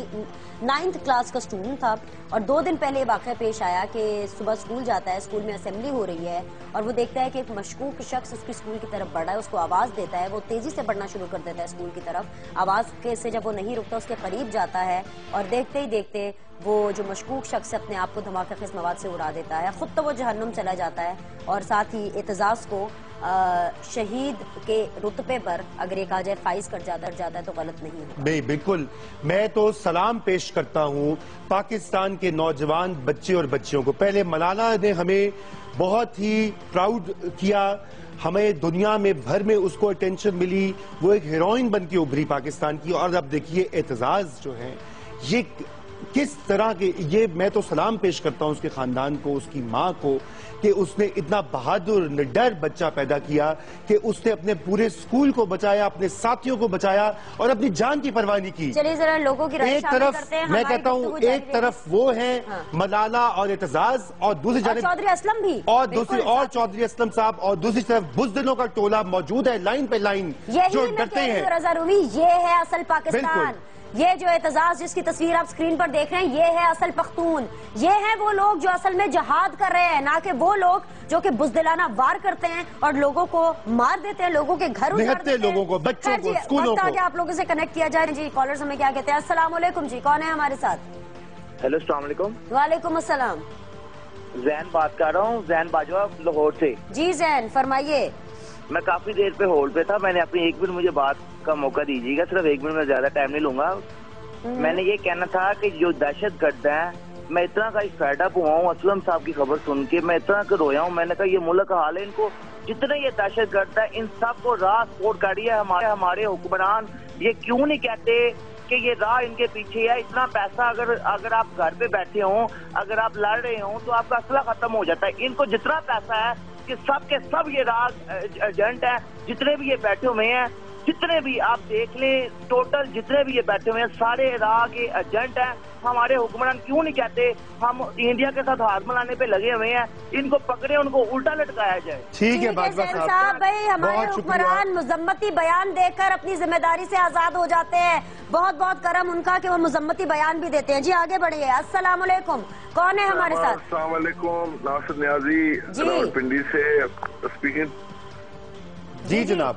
9th کلاس کا اسٹوڈنٹ تھا, اور 2 دن پہلے یہ واقعہ پیش آیا کہ صبح اسکول جاتا ہے, اسکول میں اسمبلی ہو رہی ہے, اور وہ دیکھتا ہے کہ ایک مشکوک شخص اس کی اسکول کی طرف بڑھا ہے. اس کو آواز دیتا ہے, وہ تیزی سے بڑھنا شروع کر دیتا ہے اسکول کی طرف. آواز سے جب وہ نہیں رکتا اس کے قریب جاتا ہے, اور دیکھتے ہی دیکھتے وہ جو مشکوک شخص اپنے آپ کو دھماکہ خیز مواد سے اڑا دیتا ہے. خود تو وہ جہنم چلا جاتا ہے, اور ساتھ ہی اعتزاز کو شہید کے رتبے پر اگر یہ کہا جائے فائز کر جاتا ہے تو غلط نہیں ہوگا. نہیں بالکل, میں تو سلام پیش کرتا ہوں پاکستان کے نوجوان بچے اور بچیوں کو. پہلے ملالہ نے ہمیں بہت ہی پراؤڈ کیا, ہمیں دنیا میں بھر میں اس کو اٹینشن ملی, وہ ایک ہیروئن بن کے ابھری پاکستان کی. اور اب دیکھیے اعتزاز جو ہے یہ کس طرح کے, یہ میں تو سلام پیش کرتا ہوں اس کے خاندان کو, اس کی ماں کو, کہ اس نے اتنا بہادر نڈر بچہ پیدا کیا کہ اس نے اپنے پورے اسکول کو بچایا, اپنے ساتھیوں کو بچایا, اور اپنی جان کی پرواہ نہیں کی. چلیے ذرا لوگوں کی رائے شامل کرتے ہیں. میں کہتا ہوں ایک طرف وہ ہیں ملالہ اور اعتزاز, اور دوسری جانب چودھری اسلم بھی, اور چودھری اسلم صاحب, اور دوسری طرف بزدلوں کا ٹولہ موجود ہے لائن پہ لائن, جو ڈرتے ہیں. رضا رومی یہ ہے اصل پاکستان. یہ جو اعتزاز جس کی تصویر آپ سکرین پر دیکھ رہے ہیں, یہ ہے اصل پختون. یہ ہیں وہ لوگ جو اصل میں جہاد کر رہے ہیں, نہ کہ وہ لوگ جو کہ بزدلانہ وار کرتے ہیں اور لوگوں کو مار دیتے ہیں, لوگوں کے گھر اجاڑ دیتے ہیں, لوگوں کو, بچوں کو, اسکولوں کو. آپ لوگوں سے کنیکٹ کیا جائے. جی کالرز ہمیں کیا کہتے ہیں. السلام علیکم جی, کون ہے ہمارے ساتھ؟ ہیلو السلام علیکم. وعلیکم السلام. زین بات کر رہا ہوں, زین باجوہ لاہور سے. جی زین فرمائیے. میں کافی دیر پہ ہولڈ پہ تھا, میں نے اپنی 1 منٹ مجھے بات کا موقع دیجیے گا, صرف 1 منٹ میں زیادہ ٹائم نہیں لوں گا. میں نے یہ کہنا تھا کہ جو دہشت گرد ہیں, میں اتنا کا فیڈ اپ ہوا ہوں اسلم صاحب کی خبر سن کے, میں اتنا کہ رویا ہوں. میں نے کہا یہ ملک کا حال ہے, ان کو جتنے یہ دہشت گرد ہے ان سب کو راہ سپورٹ کری ہے ہمارے حکمران. یہ کیوں نہیں کہتے کہ یہ راہ ان کے پیچھے ہے؟ اتنا پیسہ اگر آپ گھر پہ بیٹھے ہوں, اگر آپ لڑ رہے ہوں تو آپ کا اسلحہ ختم ہو جاتا ہے. ان کو جتنا پیسہ ہے کہ سب کے سب یہ راہ ایجنٹ ہیں, جتنے بھی یہ بیٹھے ہوئے ہیں, جتنے بھی آپ دیکھ لیں ٹوٹل جتنے بھی یہ بیٹھے ہوئے ہیں سارے راہ کے ایجنٹ ہیں. ہمارے حکمران کیوں نہیں کہتے ہم انڈیا کے ساتھ ہاتھ ملانے پہ لگے ہوئے ہیں, ان کو پکڑے, ان کو الٹا لٹکایا جائے. ٹھیک ہے باجوہ صاحب, بھائی ہمارے حکمران مذمتی بیان دے کر اپنی ذمہ داری سے آزاد ہو جاتے ہیں. بہت بہت کرم ان کا کہ وہ مذمتی بیان بھی دیتے ہیں. جی آگے بڑھیے. السلام علیکم, کون ہے ہمارے ساتھ؟ السلام علیکم, ناصر نیازی پنڈی سے اسپیکنگ. جی جناب.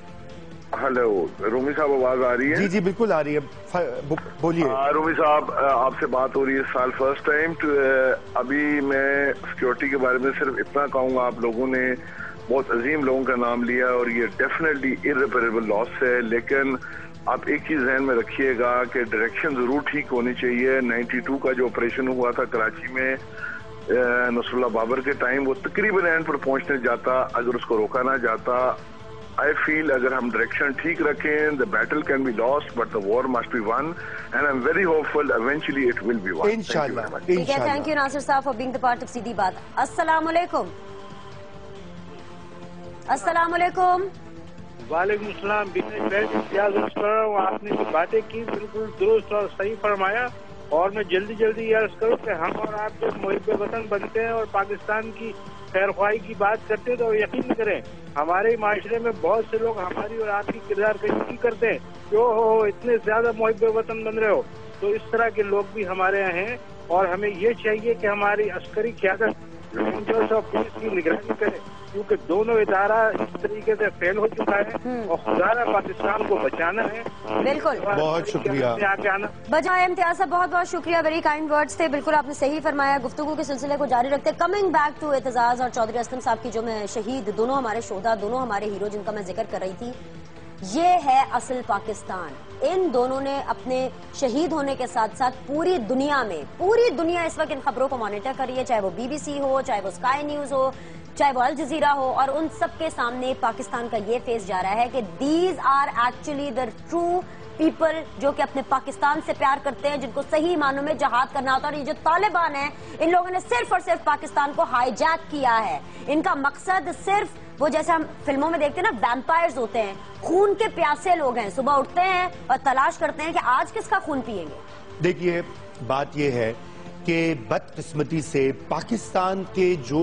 ہلو رومی صاحب, آواز آ رہی ہے؟ جی جی بالکل آ رہی ہے, بولیے. رومی صاحب آپ سے بات ہو رہی ہے اس سال فرسٹ ٹائم. ابھی میں سیکیورٹی کے بارے میں صرف اتنا کہوں گا, آپ لوگوں نے بہت عظیم لوگوں کا نام لیا اور یہ ڈیفینیٹلی ارریپیریبل لاس ہے, لیکن آپ ایک چیز ذہن میں رکھیے گا کہ ڈائریکشن ضرور ٹھیک ہونی چاہیے. 92 کا جو آپریشن ہوا تھا کراچی میں نصر اللہ بابر کے ٹائم, وہ تقریباً اینڈ پر پہنچنے جاتا اگر اس کو روکا نہ جاتا. I feel اگر ہم ڈائریکشن ٹھیک رکھیں, the battle can be lost but the war must be won and I'm very hopeful eventually it will be won. انشاءاللہ. ٹھیک ہے, thank you ناصر صاحب for being the part of سیدھی بات. السلام علیکم. السلام علیکم. وعلیکم السلام. آپ نے جو باتیں کی بالکل درست اور صحیح فرمایا. اور میں جلدی یہ عرض کروں کہ ہم اور آپ جب محب وطن بنتے ہیں اور پاکستان کی خیر خواہی کی بات کرتے ہیں تو یقین کریں ہمارے معاشرے میں بہت سے لوگ ہماری اور آپ کی کردار کشی کرتے ہیں کہ ہو اتنے زیادہ محب وطن بن رہے ہو. تو اس طرح کے لوگ بھی ہمارے یہاں ہیں اور ہمیں یہ چاہیے کہ ہماری عسکری قیادت پولیس کی نگرانی کرے کیونکہ دونوں ادارہ اس طریقے سے فیل ہو چکا ہے اور خدا نہ پاکستان کو بچانا ہے. بالکل بہت شکریہ بجائے امتیاز صاحب، بہت بہت شکریہ، ویری کائنڈ ورڈز تھے. بالکل آپ نے صحیح فرمایا. گفتگو کے سلسلے کو جاری رکھتے کمنگ بیک ٹو اعتزاز اور چودھری اسلم صاحب کی جو میں شہید، دونوں ہمارے شہدا، دونوں ہمارے ہیرو جن کا میں ذکر کر رہی تھی. یہ ہے اصل پاکستان. ان دونوں نے اپنے شہید ہونے کے ساتھ ساتھ پوری دنیا اس وقت ان خبروں کو مانیٹر کر رہی ہے، چاہے وہ BBC ہو، چاہے وہ اسکائی نیوز ہو، چاہے وہ الجزیرہ ہو، اور ان سب کے سامنے پاکستان کا یہ فیس جا رہا ہے کہ these are actually the true people جو کہ اپنے پاکستان سے پیار کرتے ہیں، جن کو صحیح معنوں میں جہاد کرنا ہوتا ہے. اور یہ جو طالبان ہیں ان لوگوں نے صرف اور صرف پاکستان کو ہائی جیک کیا ہے. ان کا مقصد صرف وہ جیسے ہم فلموں میں دیکھتے ہیں نا، ویمپائرز ہوتے ہیں، خون کے پیاسے لوگ ہیں، صبح اٹھتے ہیں اور تلاش کرتے ہیں کہ آج کس کا خون پیئیں گے. دیکھیے بات یہ ہے کہ بدقسمتی سے پاکستان کے جو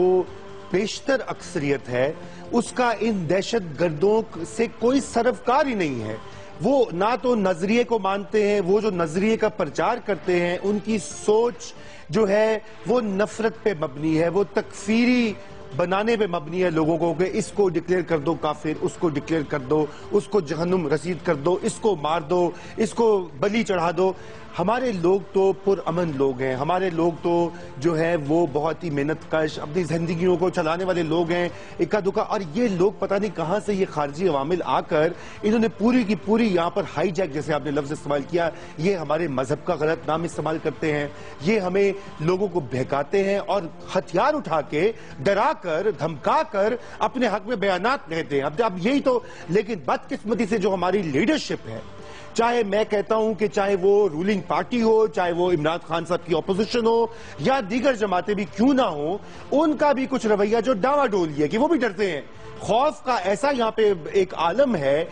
بیشتر اکثریت ہے اس کا ان دہشت گردوں سے کوئی سروکار ہی نہیں ہے. وہ نہ تو نظریے کو مانتے ہیں، وہ جو نظریے کا پرچار کرتے ہیں ان کی سوچ جو ہے وہ نفرت پہ مبنی ہے، وہ تکفیری بنانے پہ مبنی ہے لوگوں کو کہ اس کو ڈکلیئر کر دو کافر، اس کو ڈکلیئر کر دو، اس کو جہنم رسید کر دو، اس کو مار دو، اس کو بلی چڑھا دو. ہمارے لوگ تو پرامن لوگ ہیں، ہمارے لوگ تو جو ہے وہ بہت ہی محنت کش اپنی زندگیوں کو چلانے والے لوگ ہیں اکا دکا. اور یہ لوگ پتہ نہیں کہاں سے یہ خارجی عوامل آ کر انہوں نے پوری کی پوری یہاں پر ہائی جیک، جیسے آپ نے لفظ استعمال کیا، یہ ہمارے مذہب کا غلط نام استعمال کرتے ہیں، یہ ہمیں لوگوں کو بہکاتے ہیں اور ہتھیار اٹھا کے ڈرا کر دھمکا کر اپنے حق میں بیانات کہتے ہیں. اب یہی تو، لیکن بدقسمتی سے جو ہماری لیڈرشپ ہے، چاہے میں کہتا ہوں کہ چاہے وہ رولنگ پارٹی ہو، چاہے وہ عمران خان صاحب کی اپوزیشن ہو یا دیگر جماعتیں بھی کیوں نہ ہوں، ان کا بھی کچھ رویہ جو ڈاوا ڈول ہے کہ وہ بھی ڈرتے ہیں. خوف کا ایسا یہاں پہ ایک عالم ہے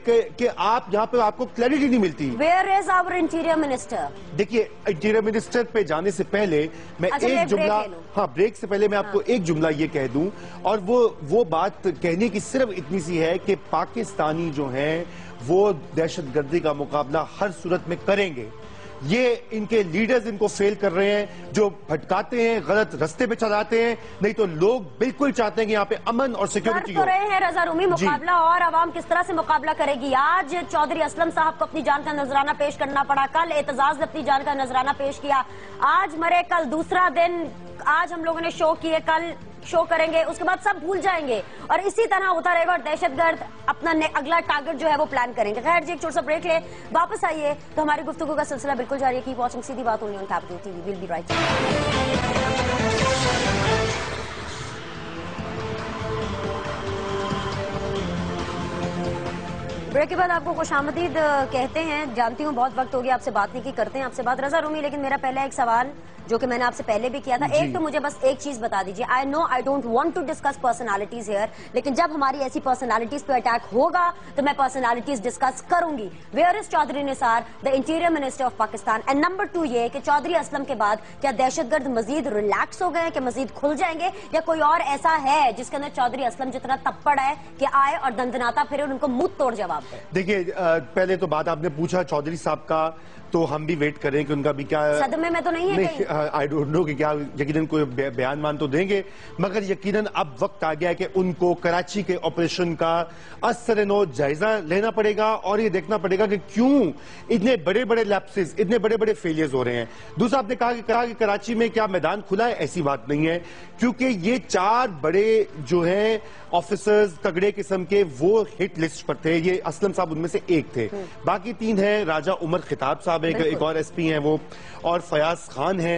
کہ آپ یہاں پہ آپ کو کلیئرٹی نہیں ملتی. Where is our interior minister? دیکھیے انٹیریئر منسٹر پہ جانے سے پہلے میں ایک جملہ، بریک سے پہلے میں آپ کو ایک جملہ یہ کہہ دوں، اور وہ بات کہنے کی صرف اتنی سی ہے کہ پاکستانی جو ہیں وہ دہشت گردی کا مقابلہ ہر صورت میں کریں گے. یہ ان کے لیڈرز ان کو فیل کر رہے ہیں، جو بھٹکاتے ہیں، غلط رستے پہ چلاتے ہیں. نہیں تو لوگ بالکل چاہتے ہیں کہ یہاں پہ امن اور سیکیورٹی ہو. کر رہے ہیں رضا رومی مقابلہ، اور عوام کس طرح سے مقابلہ کرے گی. آج چودھری اسلم صاحب کو اپنی جان کا نذرانہ پیش کرنا پڑا، کل اعتزاز نے اپنی جان کا نذرانہ پیش کیا، آج مرے کل دوسرا دن. آج ہم لوگوں نے شو کیے، کل شو کریں گے، اس کے بعد سب بھول جائیں گے اور اسی طرح ہوتا رہے گا. اور دہشت گرد اپنا اگلا ٹارگٹ جو ہے وہ پلان کریں گے. خیر جی، ایک چھوٹا سا بریک لے، واپس آئیے تو ہماری گفتگو کا سلسلہ بالکل جاری ہے. کیپ واچنگ سیدھی بات اونلی آن کیپٹل ٹی وی. We'll be right. بریک کے بعد آپ کو خوش آمدید کہتے ہیں. جانتی ہوں بہت وقت ہو گیا آپ سے بات نہیں کی، کرتے ہیں آپ سے بات رضا رومی. لیکن میرا پہلا ایک سوال جو کہ میں نے آپ سے پہلے بھی کیا تھا، ایک تو مجھے بس ایک چیز بتا دیجیے. I know I don't want to discuss personalities here, لیکن جب ہماری ایسی پرسنالٹیز پہ اٹیک ہوگا تو میں پرسنالٹیز ڈسکس کروں گی. Where is Chaudhry Nisar the interior minister of Pakistan? And number 2 یہ کہ چودھری اسلم کے بعد کیا دہشت گرد مزید ریلیکس ہو گئے کہ مزید کھل جائیں گے، یا کوئی اور ایسا ہے جس کے اندر چودھری اسلم جتنا تپڑ ہے کہ آئے اور دندناتا پھرے اور ان کو منہ توڑ جواب دے؟ دیکھیے پہلے تو بات آپ نے پوچھا چودھری صاحب کا، تو ہم بھی ویٹ کریں کہ ان کا بھی کیا صدمے میں تو نہیں ہے. آئی ڈونٹ نو کہ کیا یقیناً کوئی بیان مان تو دیں گے، مگر یقیناً اب وقت آ گیا کہ ان کو کراچی کے آپریشن کا اثر نو جائزہ لینا پڑے گا اور یہ دیکھنا پڑے گا کہ کیوں اتنے بڑے بڑے لیپسز، اتنے بڑے بڑے فیلیئرز ہو رہے ہیں. دوسرا آپ نے کہا کہ کراچی میں کیا میدان کھلا ہے، ایسی بات نہیں ہے، کیونکہ یہ 4 بڑے جو ہیں آفیسرز تگڑے قسم کے وہ ہٹ لسٹ پر تھے. یہ اسلم صاحب ان میں سے ایک تھے، باقی 3 ہیں. راجہ عمر خطاب صاحب ایک اور ایس پی ہیں وہ، اور فیاض خان ہیں.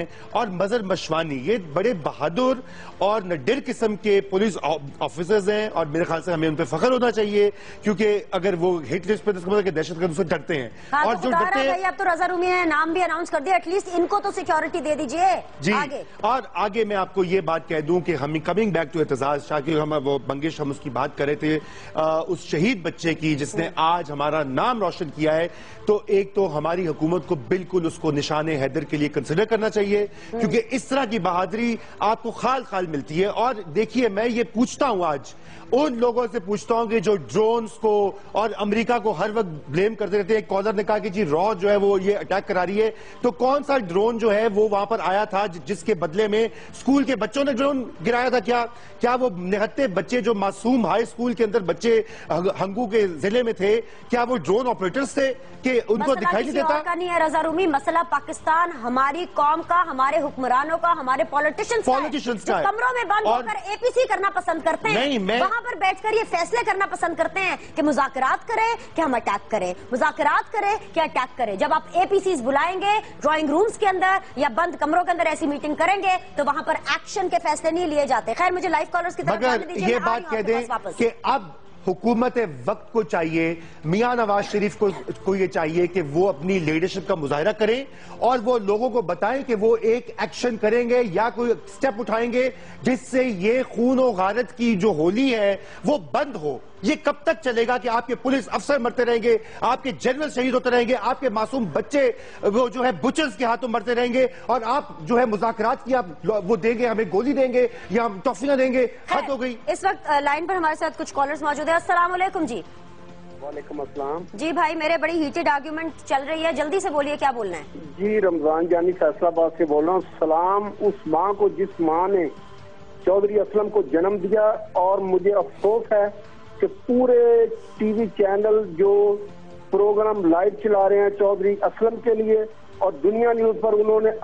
اور مظہر مشوانی یہ بڑے بہادر اور نڈر قسم کے پولیس آفیسرز ہیں، اور میرے خیال سے ہمیں ان پہ فخر ہونا چاہیے، کیونکہ اگر وہ ہٹ لسٹ پہ تو کہ دہشت گردوں سے ڈرتے ہیں، اور جو ڈرتے ہیں اب تو رضا رومی نے نام بھی اناؤنس کر دیا، ایٹ لیسٹ ان کو تو سیکیورٹی دے دیجئے جی آگے۔ اور آگے میں آپ کو یہ بات کہہ دوں کہ ہم coming back to Aitzaz Shah کی وہ بنگش ہم اس کی بات کر رہے تھے اس شہید بچے کی جس نے آج ہمارا نام روشن کیا ہے، تو ایک تو ہماری حکومت کو بالکل اس کو نشان حیدر کے لیے کنسیڈر کرنا چاہیے، کیونکہ اس طرح کی بہادری آپ کو خال خال ملتی ہے۔ اور دیکھیے میں یہ پوچھتا ہوں آج ان لوگوں سے پوچھتا ہوں کہ جو ڈرونز کو اور امریکہ کو ہر وقت بلیم کرتے رہتے ہیں، ایک کالر نے کہا کہ جی را جو ہے وہ یہ اٹیک کرا رہی ہے، تو کون سا ڈرون جو ہے وہ وہاں پر آیا تھا جس کے بدلے میں اسکول کے بچوں نے ڈرون گرایا تھا؟ کیا وہ نہتے بچے جو معصوم ہائی اسکول کے اندر بچے ہنگو کے ضلع میں تھے، کیا وہ ڈرون آپریٹرز تھے کہ ان کو دکھائی نہیں دیتا؟ مسئلہ کسی اور کا نہیں ہے رضا رومی، مسئلہ پاکستان ہماری قوم کا، ہمارے حکمرانوں کا، ہمارے پولیٹیشنز کا ہے، کمروں میں بند ہو کر اے پی سی کرنا پسند کرتے ہیں، وہاں پر بیٹھ کر یہ فیصلے کرنا پسند کرتے ہیں کہ مذاکرات کریں کہ ہم اٹیک کریں، مذاکرات کریں کہ اٹیک کریں۔ جب آپ اے پی سیز بلائیں گے ڈرائنگ رومز کے اندر یا بند کمروں کے اندر ایسی میٹنگ کریں گے تو وہاں پر ایکشن کے فیصلے نہیں لیے جاتے۔ خیر مجھے لائف کالرز کی طرف جانے دیجیے، یہ بات کہہ دیں کہ اب حکومت وقت کو چاہیے، میاں نواز شریف کو یہ چاہیے کہ وہ اپنی لیڈرشپ کا مظاہرہ کریں اور وہ لوگوں کو بتائیں کہ وہ ایک ایکشن کریں گے یا کوئی سٹیپ اٹھائیں گے جس سے یہ خون و غارت کی جو ہولی ہے وہ بند ہو۔ یہ کب تک چلے گا کہ آپ کے پولیس افسر مرتے رہیں گے، آپ کے جنرل شہید ہوتے رہیں گے، آپ کے معصوم بچے وہ جو ہے بچرز کے ہاتھوں مرتے رہیں گے، اور آپ جو ہے مذاکرات کی آپ وہ دیں گے، ہمیں گولی دیں گے یا ہم ٹافیاں دیں گے؟ حد ہو گئی۔ اس وقت لائن پر ہمارے ساتھ کچھ کالرز موجود ہیں۔ السلام علیکم جی۔ وعلیکم السلام جی بھائی میرے بڑی ہیٹڈ آرگیومنٹ چل رہی ہے، جلدی سے بولیے کیا بولنا ہے۔ جی رمضان جانی فیصلہ آباد سے بول رہا ہوں۔ سلام اس ماں کو جس ماں نے چودھری اسلم کو جنم دیا، اور مجھے افسوس ہے کہ پورے ٹی وی چینل جو پروگرام لائیو چلا رہے ہیں چودھری اسلم کے لیے، اور دنیا نیوز پر انہوں نے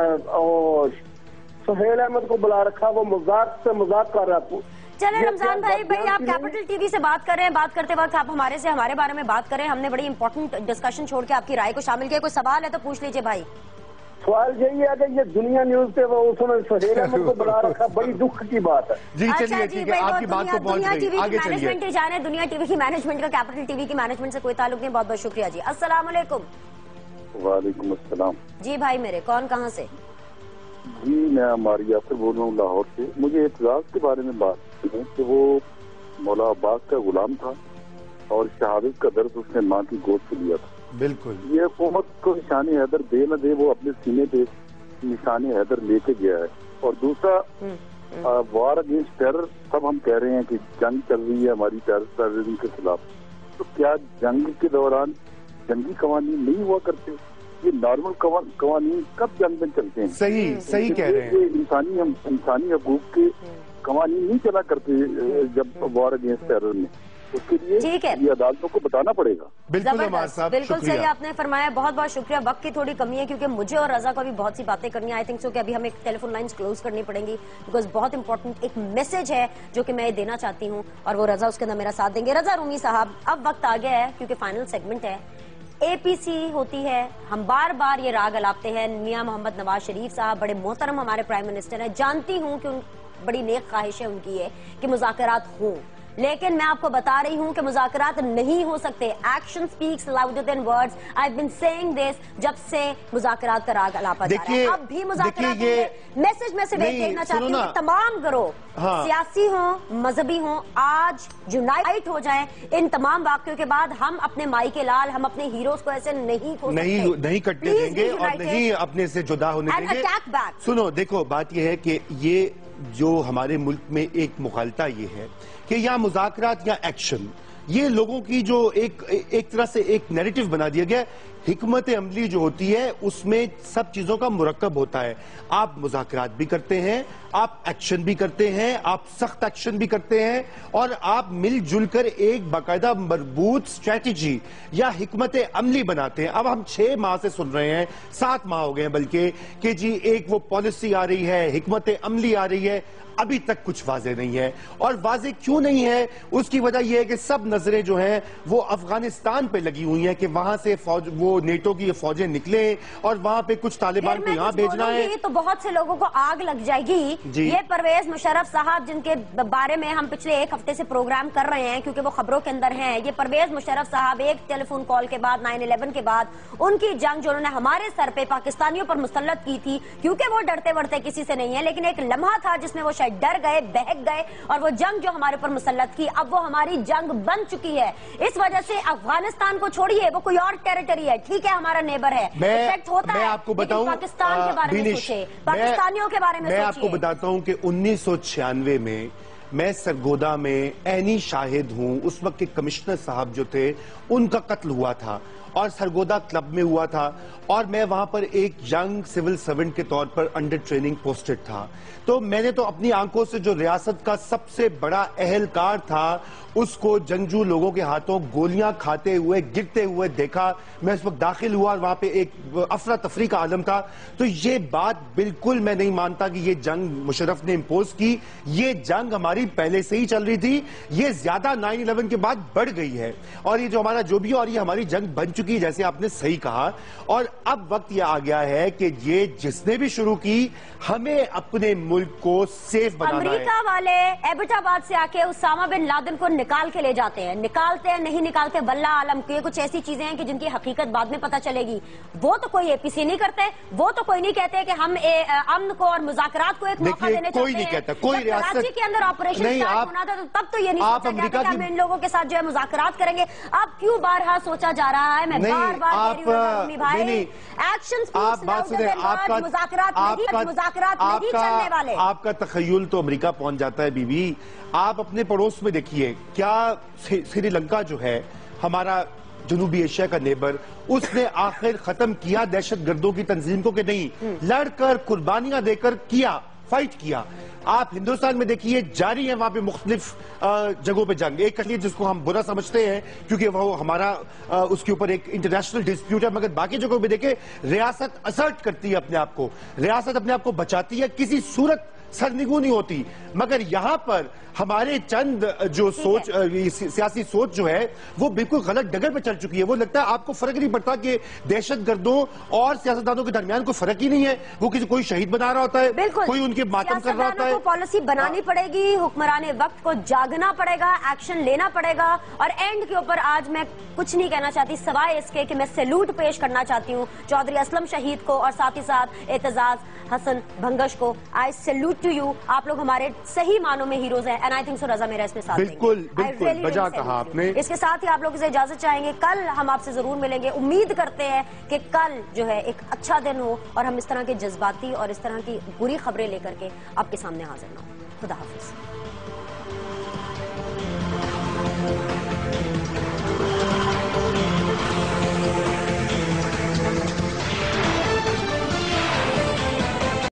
سہیل احمد کو بلا رکھا، وہ مذاق سے مذاق کر رہا تھا۔ چلے رمضان بھائی آپ کیپٹل ٹی وی سے بات کر رہے ہیں، بات کرتے وقت آپ ہمارے بارے میں بات کریں، ہم نے بڑی امپورٹنٹ ڈسکشن چھوڑ کے آپ کی رائے کو شامل کیا، کوئی سوال ہے تو پوچھ لیجئے بھائی۔ سوال یہی ہے کہ یہ دنیا نیوز پہ وہ اس نے سہیل احمد کو بلا رکھا، بڑی دکھ کی بات ہے۔ جی چلیے ٹھیک ہے، آپ کی بات کو پہنچ گئی، آگے چلیے۔ مینجمنٹ ہی جانے، دنیا ٹی وی کی مینجمنٹ کا کیپٹل ٹی وی کی مینجمنٹ سے کوئی تعلق نہیں، بہت بہت شکریہ جی۔ السلام علیکم۔ وعلیکم السلام۔ جی بھائی میرے، کون کہاں سے؟ جی میں ہماری یاسر بول رہا ہوں لاہور سے۔ مجھے اعتزاز کے بارے میں بات کریں کہ وہ مولا عباس کا غلام تھا اور شہادت کا درد اس نے ماں کی گود سے لیا تھا۔ بالکل یہ حکومت کو نشان حیدر دے نہ دے، وہ اپنے سینے پہ نشان حیدر لے کے گیا ہے۔ اور دوسرا وار اگینسٹ ٹیرر، سب ہم کہہ رہے ہیں کہ جنگ چل رہی ہے ہماری ٹیررزم کے خلاف، تو کیا جنگ کے دوران جنگی قوانین نہیں ہوا کرتے؟ یہ نارمل قوانین کب جنگ میں چلتے ہیں؟ صحیح کہہ رہے ہیں۔ انسانی حقوق کے قوانین نہیں چلا کرتے جب وار اگینسٹ ٹیرر میں، اس کے لیے یہ عدالتوں کو بتانا پڑے گا۔ بالکل صحیح آپ نے فرمایا، بہت بہت شکریہ۔ وقت کی تھوڑی کمی ہے کیونکہ مجھے اور رضا کو بھی بہت سی باتیں کرنی ہے، آئی تھنک سو کہ ابھی ہمیں ٹیلی فون لائنز کلوز کرنی پڑیں گی بیکاز بہت امپورٹنٹ ایک میسج ہے جو کہ میں دینا چاہتی ہوں، اور وہ رضا اس کے اندر میرا ساتھ دیں گے۔ رضا رومی صاحب اب وقت آ گیا ہے کیونکہ فائنل سیگمنٹ ہے، اے پی سی ہوتی ہے، ہم بار بار یہ راگ الاپتے ہیں، میاں محمد نواز شریف صاحب بڑے محترم ہمارے پرائم منسٹر ہیں، جانتی ہوں کہ بڑی نیک خواہش ہے ان کی ہے کہ مذاکرات ہوں، لیکن میں آپ کو بتا رہی ہوں کہ مذاکرات نہیں ہو سکتے۔ Action speaks louder than words, I have been seeing this جب سے مذاکرات کا راگ الاپا جا رہا ہے۔ اب بھی مذاکرات ہوں گے۔ میسج میں سے دیکھنا چاہتی ہوں کہ تمام گروہ سیاسی ہوں مذہبی ہوں آج یونائٹ ہو جائیں۔ ان تمام واقعوں کے بعد ہم اپنے مائی کے لال، ہم اپنے ہیروز کو ایسے نہیں کھو سکتے، نہیں کٹنے دیں گے اور نہیں اپنے سے جدا ہونے دیں گے۔ سنو دیکھو بات یہ ہے کہ یہ جو ہمارے ملک میں ایک مغالطہ یہ ہے کہ یا مذاکرات یا ایکشن، یہ لوگوں کی جو ایک طرح سے ایک نیریٹو بنا دیا گیا ہے۔ حکمت عملی جو ہوتی ہے اس میں سب چیزوں کا مرکب ہوتا ہے، آپ مذاکرات بھی کرتے ہیں، آپ ایکشن بھی کرتے ہیں، آپ سخت ایکشن بھی کرتے ہیں، اور آپ مل جل کر ایک باقاعدہ مربوط سٹریٹجی یا حکمت عملی بناتے ہیں۔ اب ہم 6 ماہ سے سن رہے ہیں، 7 ماہ ہو گئے ہیں بلکہ، کہ جی ایک وہ پالیسی آ رہی ہے، حکمت عملی آ رہی ہے۔ ابھی تک کچھ واضح نہیں ہے. اور واضح کیوں نہیں ہے اس کی وجہ یہ ہے کہ سب نظریں جو ہیں وہ افغانستان پہ لگی ہوئی ہیں کہ وہاں سے وہ نیٹو کی فوجیں نکلیں اور وہاں پہ کچھ طالبان کو یہاں بھیجنا ہے. تو بہت سے لوگوں کو آگ لگ جائے گی. یہ پرویز مشرف صاحب جن کے بارے میں ہم پچھلے ایک ہفتے سے پروگرام کر رہے ہیں کیونکہ وہ خبروں کے اندر ہیں, یہ پرویز مشرف صاحب ایک ٹیلی فون کال کے بعد 9/11 کے بعد ان کی جنگ جو انہوں نے ہمارے سر پہ پاکستانیوں پر مسلط کی تھی, کیونکہ وہ ڈرتے ورتے کسی سے نہیں ہے, لیکن ایک لمحہ تھا جس میں وہ شاید ڈر گئے, بہک گئے, اور وہ جنگ جو ہمارے پر مسلط کی اب وہ ہماری جنگ بن چکی ہے. اس وجہ سے افغانستان کو چھوڑیے, وہ کوئی اور ٹیریٹری ہے, ٹھیک ہے ہمارا نیبر ہے, میں آپ کو بتاؤں پاکستان کے بارے میں سوچے, پاکستانیوں کے بارے میں میں آپ کو بتاتا ہوں کہ 1996 میں میں سرگودا میں عینی شاہد ہوں. اس وقت کے کمشنر صاحب جو تھے ان کا قتل ہوا تھا اور سرگودا کلب میں ہوا تھا, اور میں وہاں پر ایک ینگ سول سرونٹ کے طور پر انڈر ٹریننگ پوسٹڈ تھا. تو میں نے تو اپنی آنکھوں سے جو ریاست کا سب سے بڑا اہلکار تھا اس کو جنگجو لوگوں کے ہاتھوں گولیاں کھاتے ہوئے گرتے ہوئے دیکھا. میں اس وقت داخل ہوا اور وہاں پہ ایک افراتفری کا عالم تھا. تو یہ بات بالکل میں نہیں مانتا کہ یہ جنگ مشرف نے امپوز کی. یہ جنگ ہماری پہلے سے ہی چل رہی تھی, یہ زیادہ 9/11 کے بعد بڑھ گئی ہے, اور یہ جو ہمارا جو بھی, اور یہ ہماری جنگ بن چکی ہے جیسے آپ نے صحیح کہا. اور اب وقت یہ آ گیا ہے کہ یہ جس نے بھی شروع کی ہمیں اپنے ملک کو سیف بنانا ہے. امریکہ والے ایبٹ آباد سے آ کے اسامہ بن لادن کو نکال کے لے جاتے ہیں, نکالتے ہیں نہیں نکالتے واللہ عالم. یہ کچھ ایسی چیزیں ہیں کہ جن کی حقیقت بعد میں پتہ چلے گی. وہ تو کوئی APC نہیں کرتے, وہ تو کوئی نہیں کہتے کہ ہم امن کو اور مذاکرات کو ایک موقع دینے چاہتے ہیں. کوئی نہیں کہتا, کوئی ریاست کراچی کے اندر آپریشن سٹارٹ ہونا تھا تو تب تو یہ نہیں سوچا جاتا کہ ہم ان لوگوں کے ساتھ جو ہے مذاکرات کریں گے. اب کیوں بارہا سوچا جا رہا ہے, میں بار بار کہہ رہی ہوں بھائی, action speaks louder than words. مذاکرات نہیں چلنے والے. آپ کا تخیل تو امریکہ پہنچ جاتا ہے بی بی. آپ اپنے پڑوس میں دیکھیے, کیا سری لنکا جو ہے ہمارا جنوبی ایشیا کا نیبر, اس نے آخر ختم کیا دہشت گردوں کی تنظیم کو کہ نہیں؟ لڑ کر قربانیاں دے کر کیا, فائٹ کیا. آپ ہندوستان میں دیکھیے جاری ہے وہاں پہ مختلف جگہوں پہ جنگ. ایک کہیے جس کو ہم برا سمجھتے ہیں کیونکہ وہ ہمارا اس کے اوپر ایک انٹرنیشنل ڈسپیوٹ ہے, مگر باقی جگہوں پہ دیکھیں ریاست اسرٹ کرتی ہے اپنے آپ کو, ریاست اپنے آپ کو بچاتی ہے, کسی صورت سرنگو نہیں ہوتی. مگر یہاں پر ہمارے چند جو سوچ, سیاسی سوچ جو ہے وہ بالکل غلط ڈگر پہ چل چکی ہے. وہ لگتا ہے آپ کو فرق نہیں پڑتا کہ دہشت گردوں اور سیاستدانوں کے درمیان کوئی فرق ہی نہیں ہے. وہ کوئی شہید بنا رہا ہوتا ہے, کوئی ان کے ماتم کر رہا ہوتا ہے. پالیسی بنانی پڑے گی, حکمران وقت کو جاگنا پڑے گا, ایکشن لینا پڑے گا. اور اینڈ کے اوپر آج میں کچھ نہیں کہنا چاہتی سوائے اس کے کہ میں سیلوٹ پیش کرنا چاہتی ہوں چودھری اسلم شہید کو اور ساتھ ہی ساتھ اعتزاز حسن بھنگش کو. I salute to you. آپ لوگ ہمارے صحیح معنوں میں ہیروز ہیں, اینڈ آئی تھنک سو رضا میرا اس میں ساتھ بالکل بالکل بجا کہا آپ نے. اس کے ساتھ ہی آپ لوگ سے اجازت چاہیں گے, کل ہم آپ سے ضرور ملیں گے. امید کرتے ہیں کہ کل جو ہے ایک اچھا دن ہو اور ہم اس طرح کے جذباتی اور اس طرح کی بری خبریں لے کر کے آپ کے سامنے حاضر نہ ہوں. خدا حافظ.